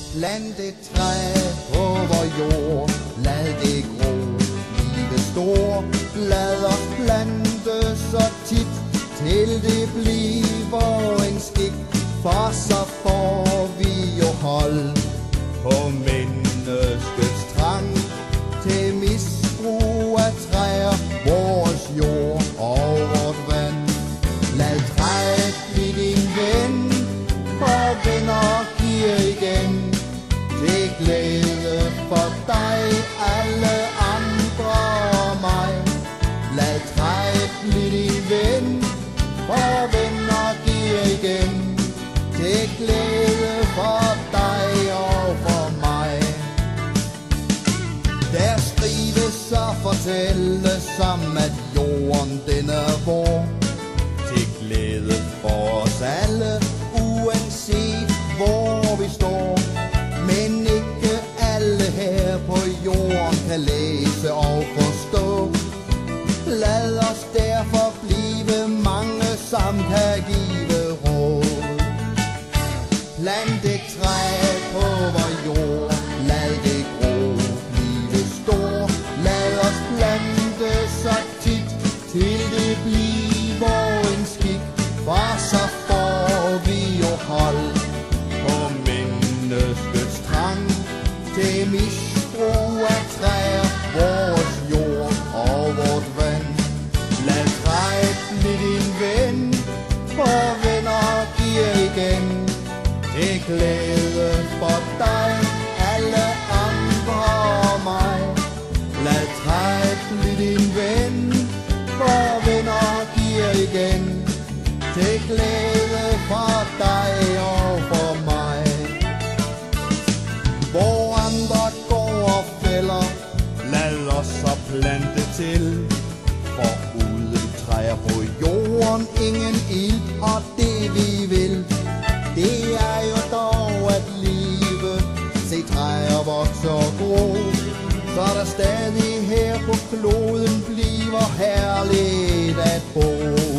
Plant et træ på vor jord, lad det gro, blive stor. Lad os plante så tit, til det bliver en skik. For så får vi jo hold på menneskets trang til misbrug af træer, vores jord og vort vand. Lad træet blive din ven, for venner giver igen. Til glæde for dig, alle andre og mig. Lad træet blive din ven, for venner giver igen. Til glæde for dig og for mig. Der skrives og fortælles om, at jorden den er vor. Til glæde for os alle, uanset hvor vi står. Men ikke alle her på jorden kan læse og forstå. Lad os derfor blive mange, som kan give råd. Plant et træ på vor jord, lad det gro, blive stor. Lad os plante så tit, til det bliver en skik. For så får vi jo hold på menneskets trang til misbrug af træer, vores jord og vort vand. Lad træet blive din ven, for venner giver igen. Til glæde for dig, alle andre og mig. Lad træet blive din ven, for venner giver igen. Til glæde for dig og for mig. Hvor andre går og fælder, lad os så plante til. For uden træer på jorden, ingen ild, og det vi vil, det er jo dog at live. Se træer vokser og gro, så der stadig her på kloden bliver herligt at bo.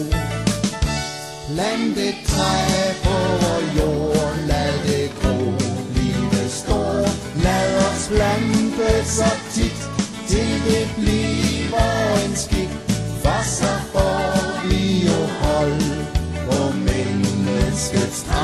Plant et træ på vor jord, lad det gro, blive stor. Lad os plante så tit, til det bliver en skik. For så får vi jo hold på menneskets træ.